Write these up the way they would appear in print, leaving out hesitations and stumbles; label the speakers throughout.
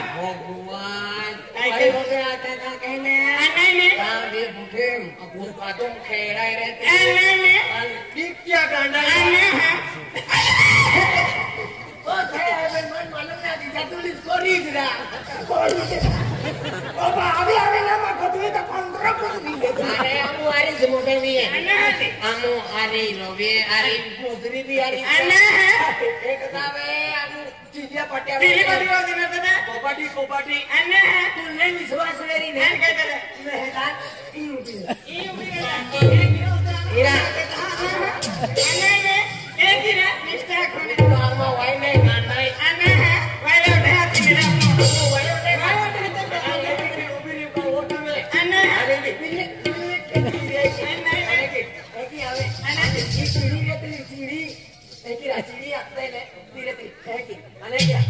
Speaker 1: भगवान काय हो गया आता का कहने नहीं ये बुढ़े अबू कादम खेड़ा रहते नहीं ठीक क्या गांडा ओ थे मन मालूम ना कि जतुलिस कोरी दिला बाबा अभी आवे ना मा कतुई तो 15 को दी अरे हमू आरी से मोटर भी है हमू आरी रोवे आरी मोदरी भी आरी एक दावे हमू चीजिया पट्या चीली पट्टी वाली में बता कोपाटी अन्य है तू नहीं विश्वास मेरी नहीं कहते रे मेहदान ई उबी इरा अन्य में एक ही ना मिस्टर खोने तो हम वाई नहीं गांडा अन्य है वाई ले उठा मेरा वाई उठा उबी रे को ओटा में अन्य अरे बिल्ली एक ही आवे अन्य सीढ़ी रे तेरी सीढ़ी एक ही रासीढ़ी आते ने धीरे धीरे एक ही अने क्या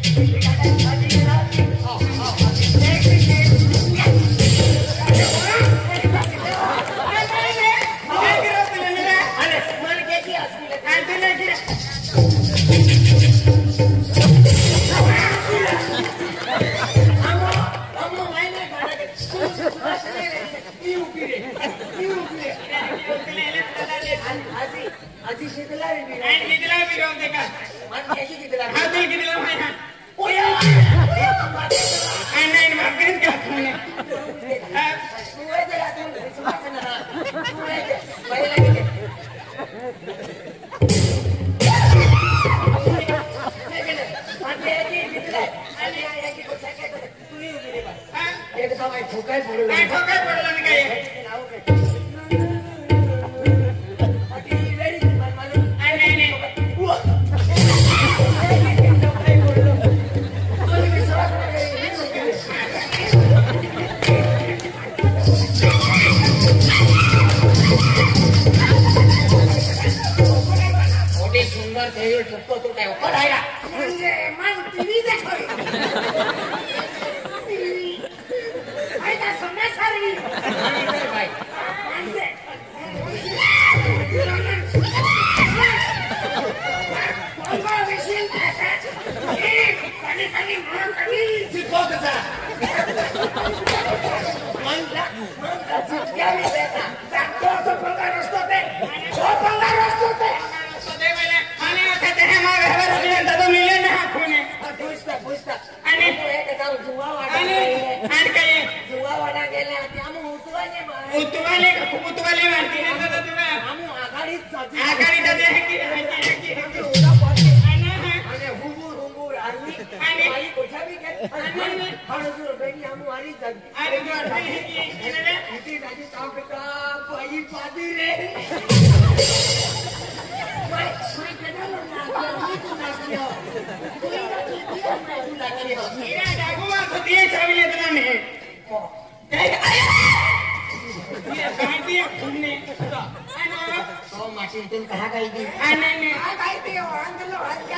Speaker 1: आजी कितला भी रोक देगा मन कैसी कितला हां दिल कितला भाई हां ओ यार नहीं माफ कर क्या तूने तू है जरा तू विश्वास ना तू है भाई लगे मानते हैं कि कितला अरे यार कि कुछ है तो तू ही मेरे पास हां एक तो भाई ठोका पड़ला नहीं का सुंदर थे ठुक्को तो क्या ऊपर आएगा मैं टीवी देख रही भाई का समय सारी भाई तुम कहाँ गई थी? नहीं गई थी अंदर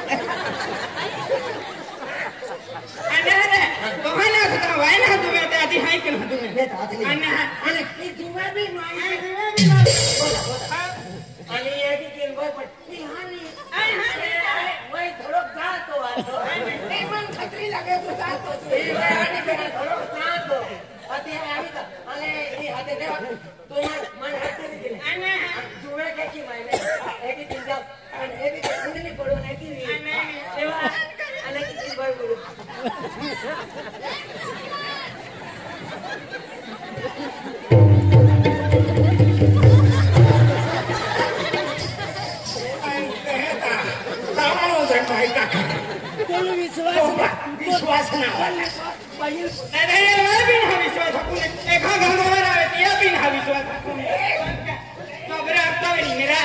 Speaker 1: तो है ना तो वाई ना तुम्हें तो आती है क्यों तुम्हें? नहीं तो आती नहीं। अने ये जुआ भी नहीं बोला अने ये भी किन कोई पट्टी हानी वही थोड़ा जा तो आ तो नहीं मन खतरी लगे तो जा तो ये वाली बेटा थोड़ा जा तो आती है अभी तो अने ये आते देवा तो मन हटते नहीं अने जुए के की मैंने एक ही दिन जाओ अने एक ही दिन पड़ो नहीं की देवा अने की भाई बोलो विश्वास ना वाला नहीं बिना विश्वास अपने एक घर में रहती है बिना विश्वास अपने तो मेरा आता नहीं मेरा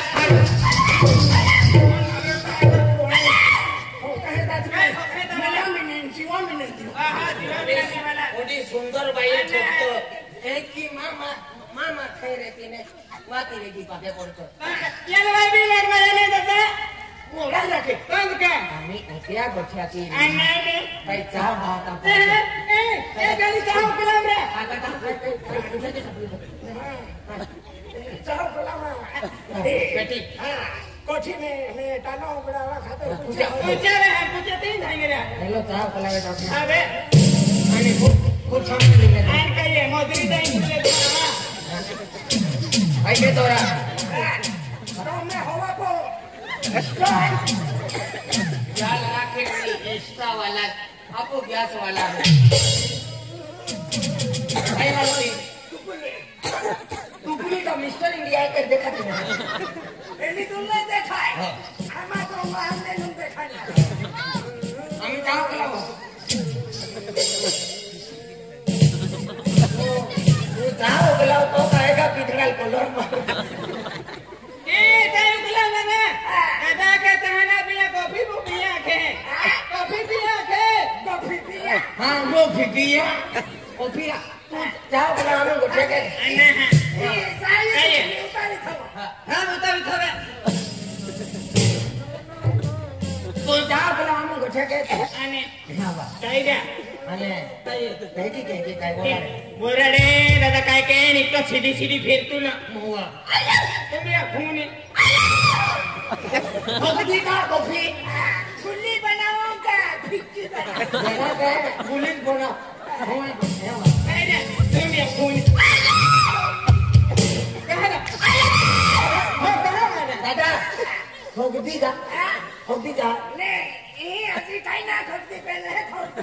Speaker 1: सुंदर भाई एक की मामा मामा थे रहती ने वाती रहेगी पापे पड़तो ये भाई भी मेरे मजा नहीं देता मोड़ा रखे बंद क्या हमें क्या बच्चा की नहीं भाई चाह बात आप ए गाड़ी चाह पिला रे चाह पिला बेटी हां कोठी में टानो बड़ा खाते पूछे रे पूछे तीन जाएंगे रे हेलो चाह पिला बेटा अबे आणि खूप छान लिहिले
Speaker 2: आणि काय आहे मोदरी जाईन तुले
Speaker 1: ऐके तोरा
Speaker 2: मैं हवा को
Speaker 1: जाल राखे एक्स्ट्रा वाला आपको गैस वाला है आई वाली टुकड़ी का मिस्टर इंडिया कर देखा तुमने
Speaker 2: पहले तुमने देखा है हमारा तो हमने नहीं देखा ना
Speaker 1: हम जाओ कलाओ वो जाओ कलाओ तो कहेगा पिथड़ाल कलर
Speaker 2: तारू कला ना दादा के तहना पिया कॉफी पिया के कॉफी पिया
Speaker 1: हाँ वो पिया पिया जाओ कलाओ हमें गोटे के
Speaker 2: हाँ उतारी था
Speaker 1: तो जाओ कलाओ हमें गोटे के
Speaker 2: आने
Speaker 1: हाँ बा
Speaker 2: टाइगा
Speaker 1: अने कहीं काय
Speaker 2: बोला रे दादा काय के निकतो सीधी फिरतू ना
Speaker 1: मुआ
Speaker 2: तुम्ही खून
Speaker 1: कॉफी का कॉफी
Speaker 2: खुली बनाऊंगा फिक्की
Speaker 1: बना के पुलिस बना होए
Speaker 2: तुम्ही खून
Speaker 1: दादा खोदी का
Speaker 2: नहीं ये अभी काही ना खोदती पहले है खोदती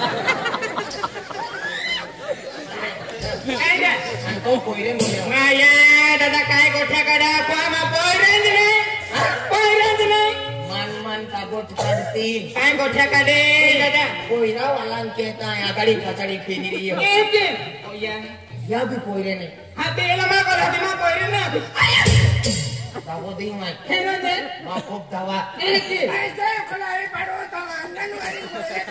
Speaker 1: तो पोइरे मोने
Speaker 2: माया दादा काय गोठ्या काढा पामा पोइरेंज नाही
Speaker 1: मान ताबोट काढती
Speaker 2: काय गोठ्या काढे दादा
Speaker 1: पोइरा वाला कहता है आगड़ी पछड़ी फेरी रही है
Speaker 2: एक
Speaker 1: या भी पोइरे ने
Speaker 2: हा तेला मा कर हाती मा पोइरे ना
Speaker 1: ताबो दी मैं
Speaker 2: हेनो दे
Speaker 1: मा खूब दवा
Speaker 2: एक ऐसे खलाई पड़ो तो अंगनवाड़ी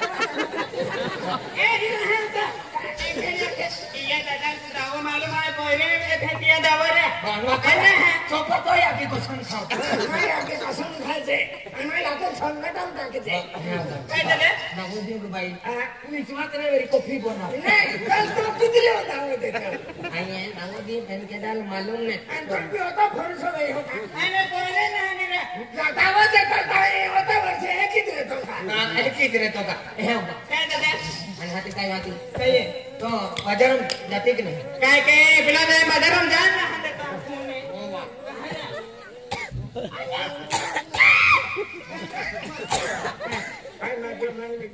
Speaker 2: ए दिन है तो ये दादा को दावा मालूम है पोइरे में फेंकिया दावा रे
Speaker 1: बनवा करना है चोपो तो या की कसम खाओ
Speaker 2: मैं आके कसम खायचे आणि लागे संगठन टाकायचे काय झालं
Speaker 1: नवोदय भाई विश्वास रे मेरी कॉफी बना
Speaker 2: नाही कल तो किती होता होते
Speaker 1: आई है नवोदय बन के डाल मालूम ने
Speaker 2: आणि होता फरस नाही होता आणि बोले नाही रे दावा देता काय होता वर्ष हे किती देतो का
Speaker 1: ना अरे किती रे तो का हे
Speaker 2: काय दादा
Speaker 1: आणि हाती काय वाती
Speaker 2: काय
Speaker 1: तो बाजार जाते की नाही
Speaker 2: काय काय बिना नाही बाजारात जाण ना हाते का काय माझे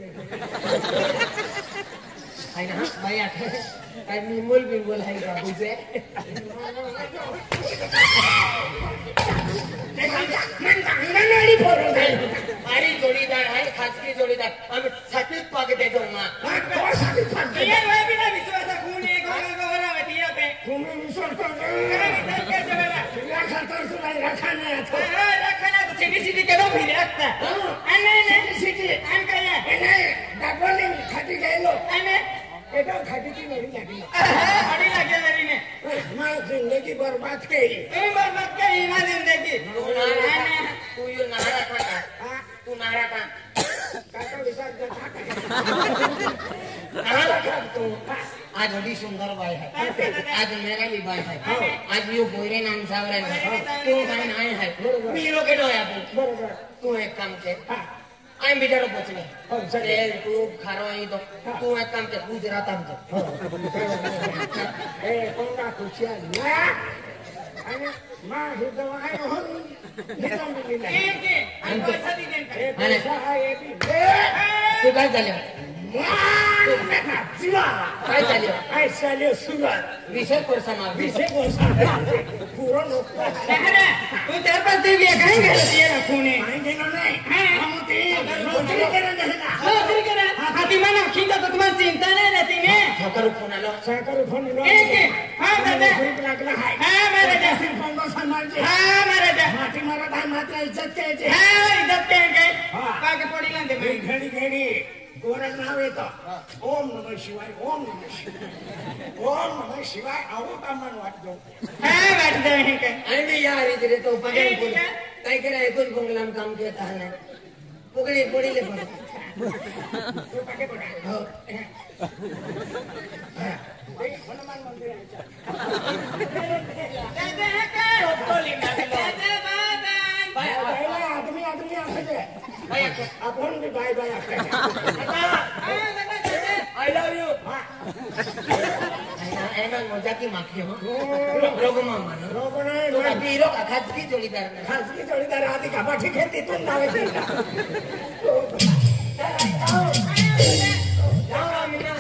Speaker 1: आई ना भाई आखे काय बिमोल है का बुझे
Speaker 2: अंगनवाड़ी फोड़ो
Speaker 1: अरे जोड़ीदार है खासगी जोड़ीदार हम छातीत पाके देतो ना
Speaker 2: ये वे बिना विश्वास खून एक गोरा वटिया पे
Speaker 1: तुम्ही विश्वास कर
Speaker 2: तुला खातर तुला रखाना रखाना तो सिटी के दो भी रखता अने सिटी अन काय अने दाबोली खाती गेलो अने एटा खाती की मेरी लागी मेरी ने मां जिंदगी बर्बाद करी बर्बाद करी मां जिंदगी
Speaker 1: तू यो नारा का तू नारा का
Speaker 2: काका विचार
Speaker 1: तू आज बड़ी सुंदर बाई है आज मेरा भी बाई है आज यो बोरे नाम सावरे तू भाई नाय है मीरो के डोया बरोबर तू एक काम के आई बिचारो पोचले ए तू खारो आई तो तू एक काम के गुजरात आमचे
Speaker 2: ए कोणा खुशिया ना आणि मां हे दवा आहे हो घेता मी नाही आणि पैसा दिलेन का पैसा आहे
Speaker 1: तू काय झालं काय झालं
Speaker 2: काय चालू सुरुवात
Speaker 1: विषय कोर्सना
Speaker 2: विषय पूरा लोक तू चार पाच देवी काय गेलं ते ना कोणी नाही गेलो नाही हम ते नोकरी करा हाती मना खिंदा तो तुम्हाला चिंता नाही रहती ने साकर फोन लो हां दादा भूख लागला है हां महाराज पंगो संभाळजे हां महाराज माटी मारत आहे मात्र इज्जत द्यायची हां इज्जत द्यायची पाके पडी लांदे घडी घडी गोरख नाव येतं ओम नमः शिवाय ओम नमः शिवाय आवो कामन वाटतो हां वाटतो हे काय
Speaker 1: आणि या विचारे तो पगार बोल काय केलं एकच बंगलाम काम केत आहे पुगडी पडीले पण
Speaker 2: तू पाके पडा
Speaker 1: हो
Speaker 2: हनुमान मंदिर दादा का टोली दादा बाबा आदमी असे आपण भी bye bye
Speaker 1: I love you. એનો મજાકી માખ્યો રોગમાં માનો રોગ નહીં તો બાકી હીરો ખાસગી જોડીદાર આથી કાપાઠી ખેતી તું નાવે છે જાઓ આમીના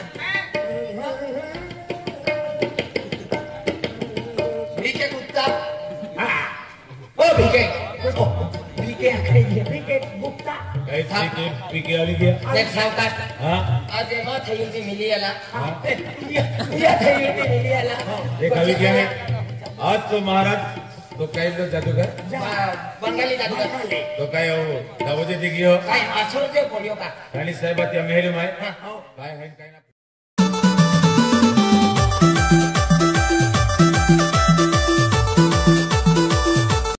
Speaker 1: ભીકે ગુપ્તા હા ઓ ભીકે આખરે ગયા ભીકે ગુપ્તા
Speaker 3: कैसे के पीके वाली गया
Speaker 1: देख सावकार
Speaker 3: हां
Speaker 1: आज एमा थई थी मिली आला ये थई थी मिली आला
Speaker 3: देखा भी क्या है आज तो महाराज तो कई लो जादूगर
Speaker 1: बंगाली जादूगर
Speaker 3: तो कई हो दावजे दिगियो
Speaker 1: काय आछो जे पडियो का
Speaker 3: रानी साहेब त्या मेहर माय काय है काय ना